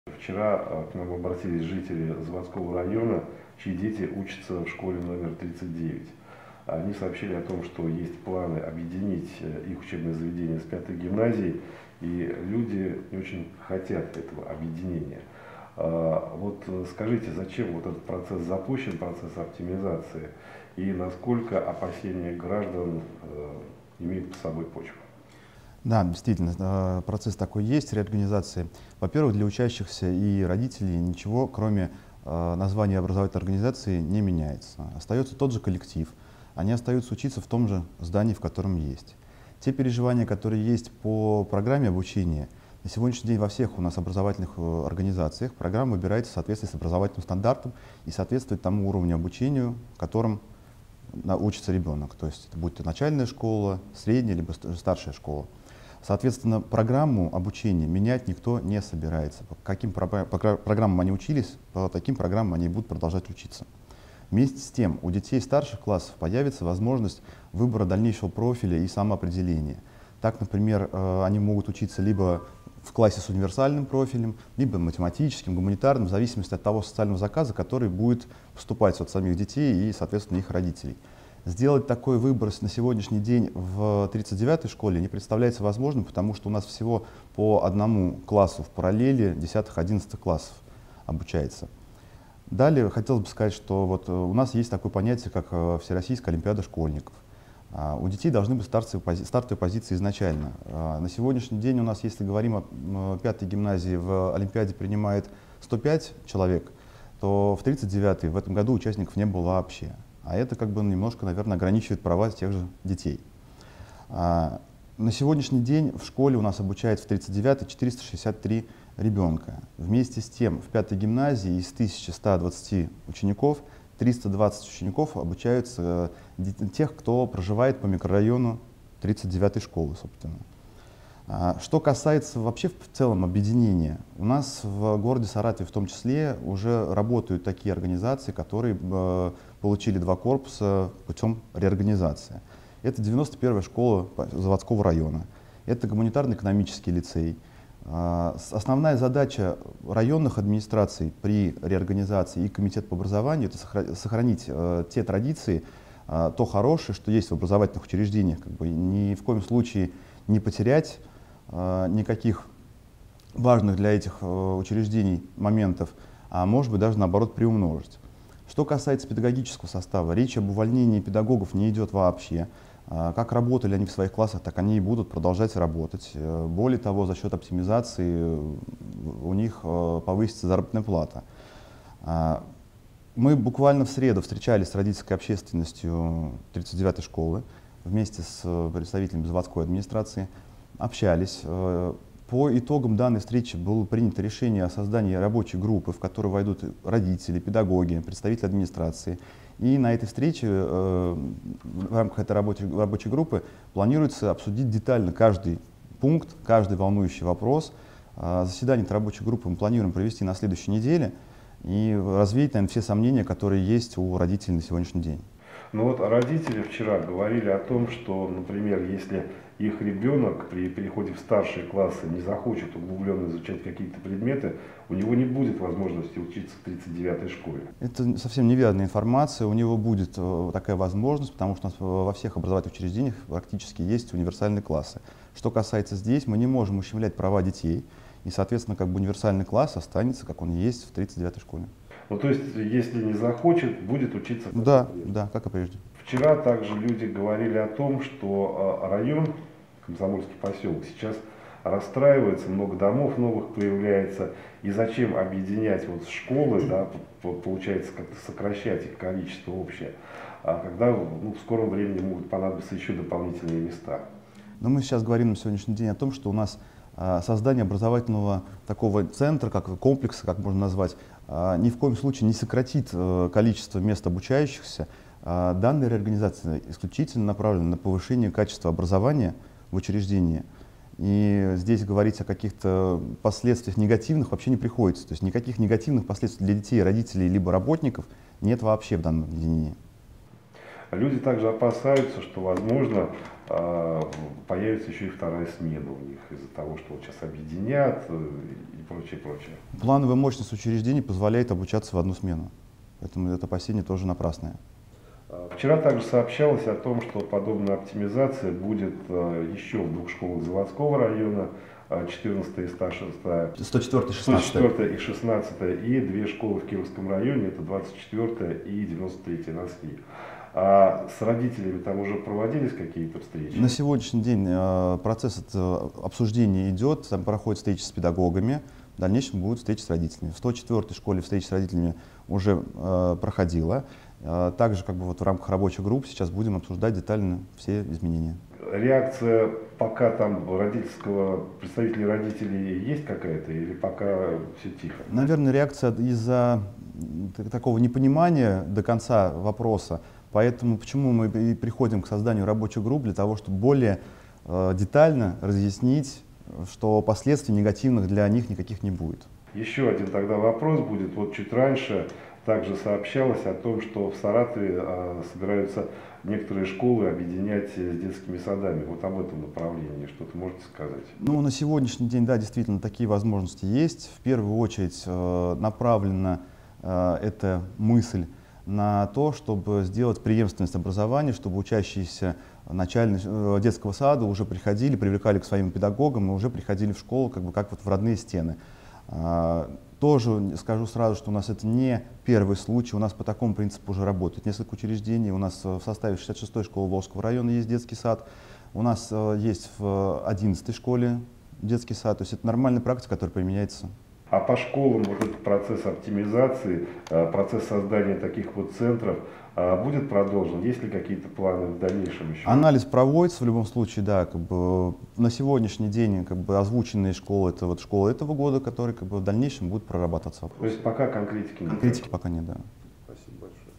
Вчера к нам обратились жители Заводского района, чьи дети учатся в школе номер 39. Они сообщили о том, что есть планы объединить их учебное заведение с 5-й гимназией, и люди не очень хотят этого объединения. Вот скажите, зачем вот этот процесс запущен, процесс оптимизации, и насколько опасения граждан имеют под собой почву? Да, действительно, процесс такой есть, реорганизации. Во-первых, для учащихся и родителей ничего, кроме названия образовательной организации, не меняется. Остается тот же коллектив. Они остаются учиться в том же здании, в котором есть. Те переживания, которые есть по программе обучения, на сегодняшний день во всех у нас образовательных организациях программа выбирается в соответствии с образовательным стандартом и соответствует тому уровню обучению, в котором учится ребенок. То есть, будь то начальная школа, средняя либо старшая школа. Соответственно, программу обучения менять никто не собирается. По каким программам они учились, по таким программам они будут продолжать учиться. Вместе с тем, у детей старших классов появится возможность выбора дальнейшего профиля и самоопределения. Так, например, они могут учиться либо в классе с универсальным профилем, либо математическим, гуманитарным, в зависимости от того социального заказа, который будет поступать от самих детей и, соответственно, их родителей. Сделать такой выбор на сегодняшний день в 39-й школе не представляется возможным, потому что у нас всего по одному классу в параллели 10-11 классов обучается. Далее хотелось бы сказать, что вот у нас есть такое понятие, как Всероссийская олимпиада школьников. У детей должны быть стартовые позиции изначально. На сегодняшний день у нас, если говорим о 5-й гимназии, в олимпиаде принимает 105 человек, то в 39-й в этом году участников не было вообще. А это как бы немножко, наверное, ограничивает права тех же детей. На сегодняшний день в школе у нас обучается в 39-й 463 ребенка. Вместе с тем в 5-й гимназии из 1120 учеников 320 учеников обучаются тех, кто проживает по микрорайону 39-й школы, собственно. Что касается вообще в целом объединения, у нас в городе Саратове в том числе уже работают такие организации, которые получили 2 корпуса путем реорганизации. Это 91-я школа Заводского района, это гуманитарно-экономический лицей. Основная задача районных администраций при реорганизации и комитета по образованию — это сохранить те традиции, то хорошее, что есть в образовательных учреждениях, как бы ни в коем случае не потерять никаких важных для этих учреждений моментов, а может быть даже наоборот приумножить. Что касается педагогического состава, речь об увольнении педагогов не идет вообще. Как работали они в своих классах, так они и будут продолжать работать. Более того, за счет оптимизации у них повысится заработная плата. Мы буквально в среду встречались с родительской общественностью 39-й школы вместе с представителями заводской администрации, общались. По итогам данной встречи было принято решение о создании рабочей группы, в которую войдут родители, педагоги, представители администрации. И на этой встрече, в рамках этой рабочей группы, планируется обсудить детально каждый пункт, каждый волнующий вопрос. Заседание этой рабочей группы мы планируем провести на следующей неделе и развеять, наверное, все сомнения, которые есть у родителей на сегодняшний день. Ну вот родители вчера говорили о том, что, например, если их ребенок при переходе в старшие классы не захочет углубленно изучать какие-то предметы, у него не будет возможности учиться в 39-й школе. Это совсем неверная информация. У него будет такая возможность, потому что у нас во всех образовательных учреждениях практически есть универсальные классы. Что касается здесь, мы не можем ущемлять права детей, и, соответственно, как бы универсальный класс останется, как он есть в 39-й школе. Ну, то есть, если не захочет, будет учиться как Да, и прежде. да, как и прежде. Вчера также люди говорили о том, что район, Комсомольский поселок, сейчас расстраивается, много домов новых появляется, и зачем объединять вот школы, да, получается как-то сокращать их количество общее, когда в скором времени могут понадобиться еще дополнительные места. Но мы сейчас говорим на сегодняшний день о том, что у нас создание образовательного такого центра, как комплекса, как можно назвать, ни в коем случае не сократит количество мест обучающихся. Данная реорганизация исключительно направлена на повышение качества образования в учреждении. И здесь говорить о каких-то последствиях негативных вообще не приходится. То есть никаких негативных последствий для детей, родителей либо работников нет вообще в данном объединении. Люди также опасаются, что, возможно, появится еще и вторая смена у них из-за того, что вот сейчас объединят и прочее, прочее. Плановая мощность учреждений позволяет обучаться в одну смену. Поэтому это опасение тоже напрасное. Вчера также сообщалось о том, что подобная оптимизация будет еще в двух школах заводского района, 14 и 106, 104 и 104 и 16, и две школы в Кировском районе, это 24 и 93 на СМИ. А с родителями там уже проводились какие-то встречи? На сегодняшний день процесс обсуждения идет, там проходит встречи с педагогами, в дальнейшем будут встречи с родителями. В 104-й школе встреча с родителями уже проходила. Также вот в рамках рабочих групп сейчас будем обсуждать детально все изменения. Реакция пока там представителей родителей есть какая-то или пока все тихо? Наверное, реакция из-за такого непонимания до конца вопроса. Поэтому почему мы и приходим к созданию рабочих групп, для того, чтобы более детально разъяснить, что последствий негативных для них никаких не будет. Еще один тогда вопрос будет. Вот чуть раньше также сообщалось о том, что в Саратове собираются некоторые школы объединять с детскими садами. Вот об этом направлении что-то можете сказать? Ну, на сегодняшний день, да, действительно, такие возможности есть. В первую очередь направлена эта мысль на то, чтобы сделать преемственность образования, чтобы учащиеся детского сада уже приходили, привлекали к своим педагогам и уже приходили в школу как вот в родные стены. Тоже скажу сразу, что у нас это не первый случай, у нас по такому принципу уже работает несколько учреждений. У нас в составе 66-й школы Волжского района есть детский сад, у нас есть в 11-й школе детский сад, то есть это нормальная практика, которая применяется. А по школам вот этот процесс оптимизации, процесс создания таких вот центров будет продолжен? Есть ли какие-то планы в дальнейшем еще? Анализ проводится в любом случае, да. На сегодняшний день озвученные школы, это вот школы этого года, которые в дальнейшем будут прорабатываться. То есть пока конкретики нет? Конкретики пока нет, да. Спасибо большое.